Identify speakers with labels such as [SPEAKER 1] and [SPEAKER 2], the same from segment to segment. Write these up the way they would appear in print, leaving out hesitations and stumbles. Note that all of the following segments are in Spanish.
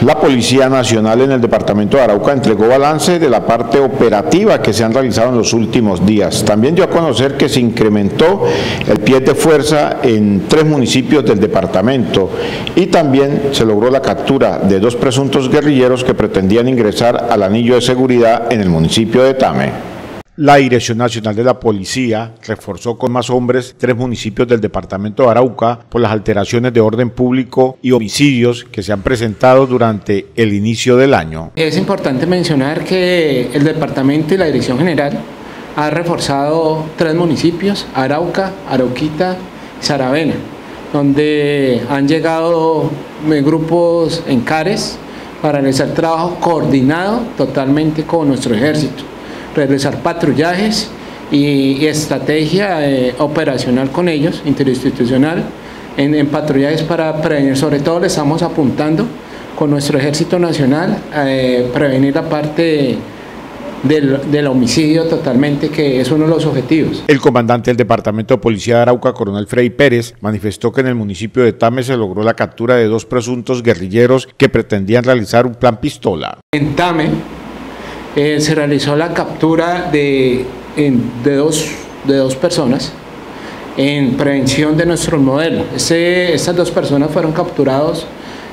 [SPEAKER 1] La Policía Nacional en el departamento de Arauca entregó balance de la parte operativa que se han realizado en los últimos días. También dio a conocer que se incrementó el pie de fuerza en 3 municipios del departamento y también se logró la captura de 2 presuntos guerrilleros que pretendían ingresar al anillo de seguridad en el municipio de Tame. La Dirección Nacional de la Policía reforzó con más hombres 3 municipios del departamento de Arauca por las alteraciones de orden público y homicidios que se han presentado durante el inicio del año.
[SPEAKER 2] Es importante mencionar que el departamento y la Dirección General ha reforzado 3 municipios, Arauca, Arauquita y Saravena, donde han llegado grupos en CARES para realizar trabajo coordinado totalmente con nuestro ejército, realizar patrullajes y estrategia operacional con ellos, interinstitucional, en patrullajes para prevenir. Sobre todo le estamos apuntando con nuestro Ejército Nacional prevenir la parte del homicidio totalmente, que es uno de los objetivos.
[SPEAKER 1] El comandante del Departamento de Policía de Arauca, coronel Freddy Pérez, manifestó que en el municipio de Tame se logró la captura de 2 presuntos guerrilleros que pretendían realizar un plan pistola.
[SPEAKER 2] En Tame se realizó la captura de 2 personas en prevención de nuestro modelo. Estas 2 personas fueron capturados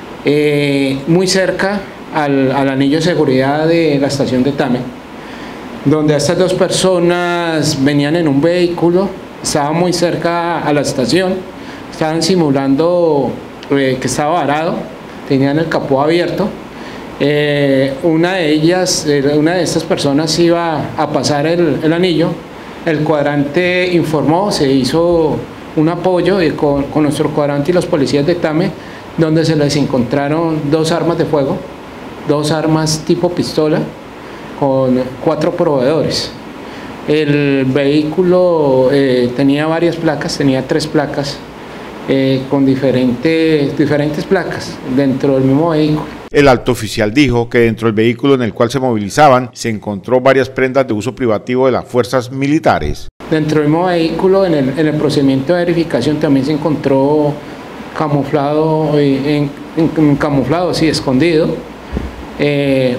[SPEAKER 2] muy cerca al anillo de seguridad de la estación de Tame, donde estas 2 personas venían en un vehículo, estaban muy cerca a la estación, estaban simulando que estaba varado, tenían el capó abierto. Una de estas personas iba a pasar el anillo, el cuadrante informó, se hizo un apoyo con nuestro cuadrante y los policías de Tame, donde se les encontraron 2 armas de fuego, 2 armas tipo pistola, con 4 proveedores. El vehículo tenía varias placas, tenía 3 placas, con diferentes placas dentro del mismo vehículo.
[SPEAKER 1] El alto oficial dijo que dentro del vehículo en el cual se movilizaban se encontró varias prendas de uso privativo de las fuerzas militares.
[SPEAKER 2] Dentro del mismo vehículo, en el procedimiento de verificación, también se encontró camuflado, escondido, el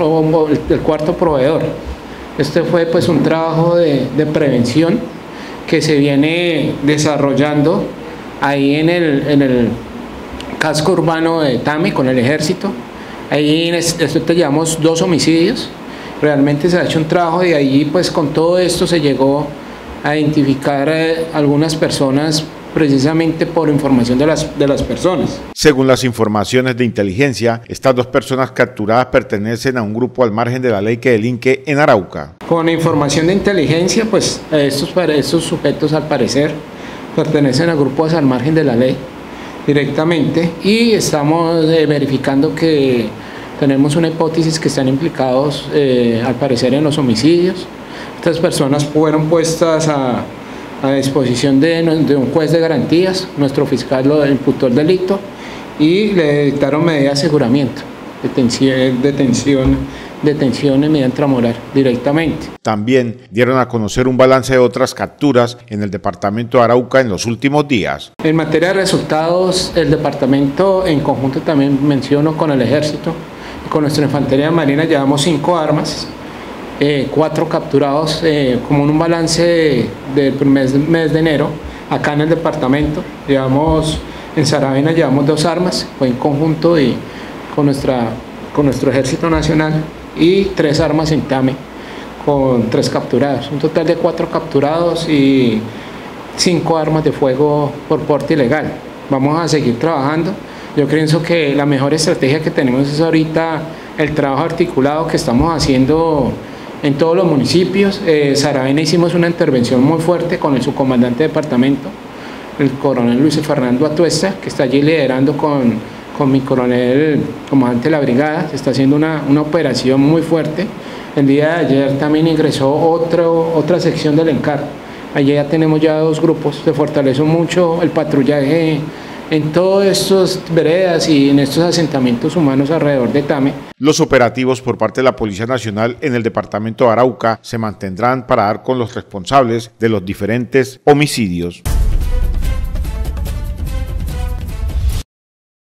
[SPEAKER 2] 4.º proveedor. Este fue pues un trabajo de prevención que se viene desarrollando ahí en el casco urbano de Tame con el ejército. Ahí en esto llevamos 2 homicidios. Realmente se ha hecho un trabajo y ahí pues con todo esto se llegó a identificar algunas personas precisamente por información de las personas.
[SPEAKER 1] Según las informaciones de inteligencia, estas 2 personas capturadas pertenecen a un grupo al margen de la ley que delinque en Arauca.
[SPEAKER 2] Con información de inteligencia, pues estos sujetos al parecer pertenecen a grupos al margen de la ley directamente, y estamos verificando que tenemos una hipótesis que están implicados al parecer en los homicidios. Estas personas fueron puestas a disposición de un juez de garantías, nuestro fiscal lo imputó el delito y le dictaron medidas de aseguramiento, detención en medida intramural directamente.
[SPEAKER 1] También dieron a conocer un balance de otras capturas en el departamento de Arauca en los últimos días.
[SPEAKER 2] En materia de resultados, el departamento en conjunto también menciono con el ejército y con nuestra infantería marina llevamos 5 armas, 4 capturados, como un balance del mes de enero. Acá en el departamento llevamos, en Saravena llevamos 2 armas, fue en conjunto y con nuestro Ejército Nacional, y 3 armas en Tame con 3 capturados, un total de 4 capturados y 5 armas de fuego por porte ilegal. Vamos a seguir trabajando. Yo pienso que la mejor estrategia que tenemos es ahorita el trabajo articulado que estamos haciendo en todos los municipios. Saravena hicimos una intervención muy fuerte con el subcomandante de departamento, el coronel Luis Fernando Atuesta, que está allí liderando con mi coronel, comandante de la brigada. Se está haciendo una operación muy fuerte. El día de ayer también ingresó otra sección del ENCAR. Allí ya tenemos 2 grupos. Se fortaleció mucho el patrullaje en todos estos veredas y en estos asentamientos humanos alrededor de Tame.
[SPEAKER 1] Los operativos por parte de la Policía Nacional en el departamento de Arauca se mantendrán para dar con los responsables de los diferentes homicidios.